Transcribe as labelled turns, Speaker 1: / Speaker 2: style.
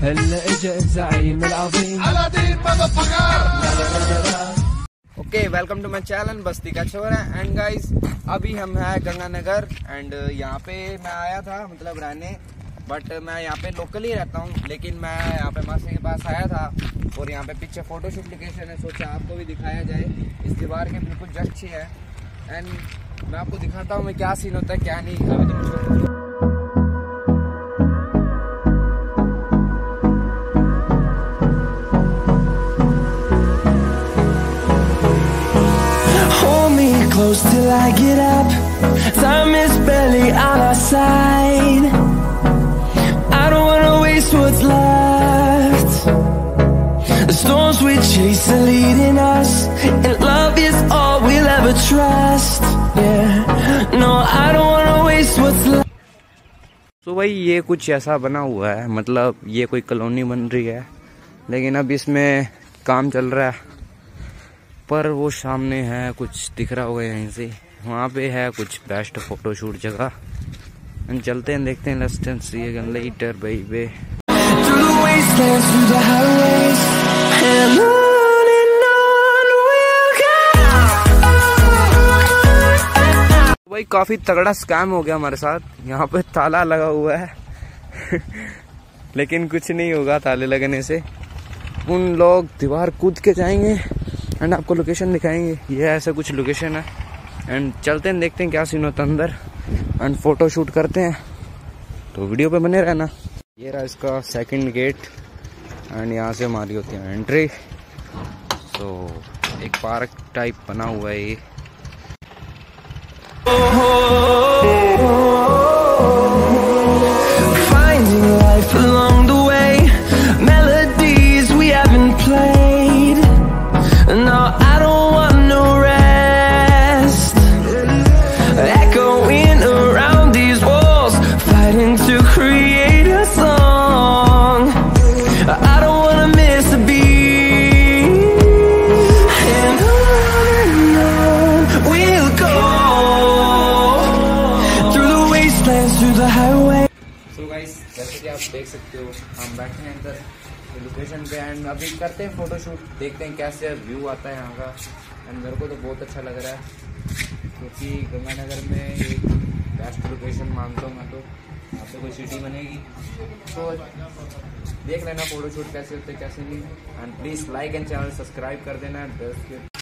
Speaker 1: هلا اجا الزعيم العظيم
Speaker 2: okay welcome to my channel बस्ती का छोरा। एंड गाइस अभी हम हैं गंगानगर एंड यहाँ पे मैं आया था मतलब रहने, बट मैं यहाँ पे लोकल ही रहता हूँ, लेकिन मैं यहाँ पे मासी के पास आया था और यहाँ पे पीछे फोटोशूट लोकेशन है, सोचा आपको भी दिखाया जाए। इस दीवार के बिल्कुल जस्ट ही है एंड मैं आपको दिखाता हूँ मैं क्या सीन होता है क्या नहीं। अभी तो
Speaker 1: close till I get up. Time is barely on our side. I don't wanna waste what's left. The storms we chase are leading us, and love is all we'll ever trust. Yeah, no, I don't wanna waste what's left.
Speaker 2: तो भाई ये कुछ ऐसा बना हुआ है, मतलब ये कोई कॉलोनी बन रही है, लेकिन अब इसमें काम चल रहा है। पर वो सामने है कुछ दिख रहा होगा यहीं से, वहाँ पे है कुछ बेस्ट फोटोशूट जगह। हम चलते हैं देखते हैं। Let's see again later baby. भाई काफी तगड़ा स्कैम हो गया हमारे साथ। यहाँ पे ताला लगा हुआ है लेकिन कुछ नहीं होगा ताले लगने से। उन लोग दीवार कूद के जाएंगे एंड आपको लोकेशन दिखाएंगे। ये ऐसा कुछ लोकेशन है एंड चलते हैं देखते हैं क्या सीन होता है अंदर एंड फोटो शूट करते हैं, तो वीडियो पे बने रहना। ये रहा इसका सेकंड गेट एंड यहाँ से हमारी होती है एंट्री। तो एक पार्क टाइप बना हुआ है ये।
Speaker 1: No, I don't want no rest. Echoing around these walls, fighting to create a song. I don't wanna miss a beat. And on we'll go through the wastelands, through the highway.
Speaker 2: So guys, जैसे कि आप देख सकते हो हम बैठे हैं अंदर लोकेशन पे एंड अभी करते हैं फोटोशूट, देखते हैं कैसे व्यू आता है यहाँ का। एंड मेरे को तो बहुत अच्छा लग रहा है क्योंकि गंगानगर में एक बेस्ट लोकेशन मानता हूँ मैं। तो यहाँ पे कोई सिटी बनेगी तो देख लेना फोटोशूट कैसे होते कैसे नहीं। And please like and channel subscribe कर देना।